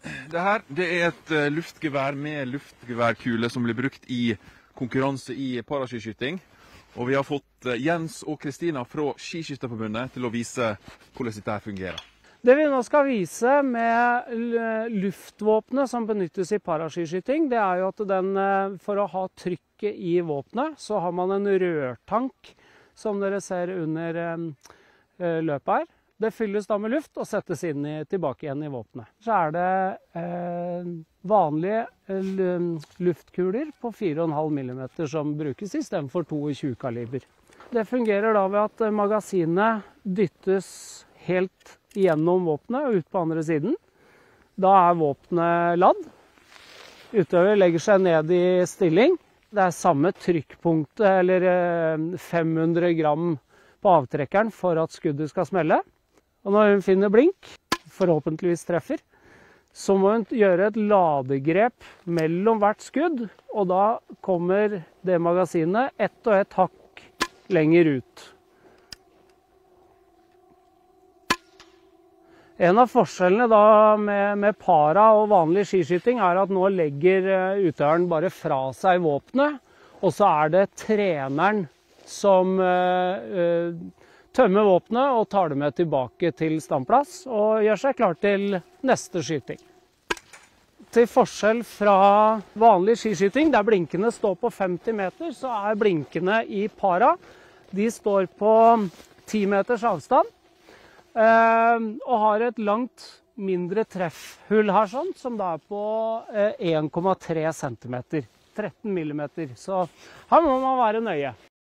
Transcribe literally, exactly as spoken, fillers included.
Det her det er et uh, luftgevær med luftgeværkule som blir brukt i konkurranse i paraskytskyting. Og vi har fått uh, Jens og Kristina fra Skiskytterforbundet til å vise hvordan dette her fungerer. Det vi nå skal vise med luftvåpenet som benyttes i paraskytskyting, det er jo at den, for å ha trykket i våpenet, så har man en rørtank, som dere ser under løpet her. Det fylles da med luft og settes inn i, tilbake igjen i våpenet. Så er det eh, vanlige luftkuler på fire komma fem millimeter som brukes i stedet for tjueto kaliber. Det fungerer da ved at magasinet dyttes helt gjennom våpenet og ut på andre siden. Da er våpenet ladd. Utøver legger seg ned i stilling. Det er samme trykkpunkt, eller fem hundre gram på avtrekkeren for at skuddet skal smelle. Og når hun finner blink, forhåpentligvis treffer, så må hun gjøre et ladegrep mellom hvert skudd, og da kommer det magasinet ett og ett hakk lenger ut. En av forskjellene da med, med para og vanlig skiskyting er at nå legger utøveren bare fra seg våpenet, og så er det treneren som uh, tømmer våpenet og tar det med tilbake til standplass og gjør seg klar til neste skyting. Til forskjell fra vanlig skiskyting, der blinkene står på femti meter, så er blinkene i para. De står på ti meters avstand. Uh, og har et langt mindre treffhull her, sånn, som da er på uh, en komma tre centimeter, tretten millimeter. Så her må man være nøye.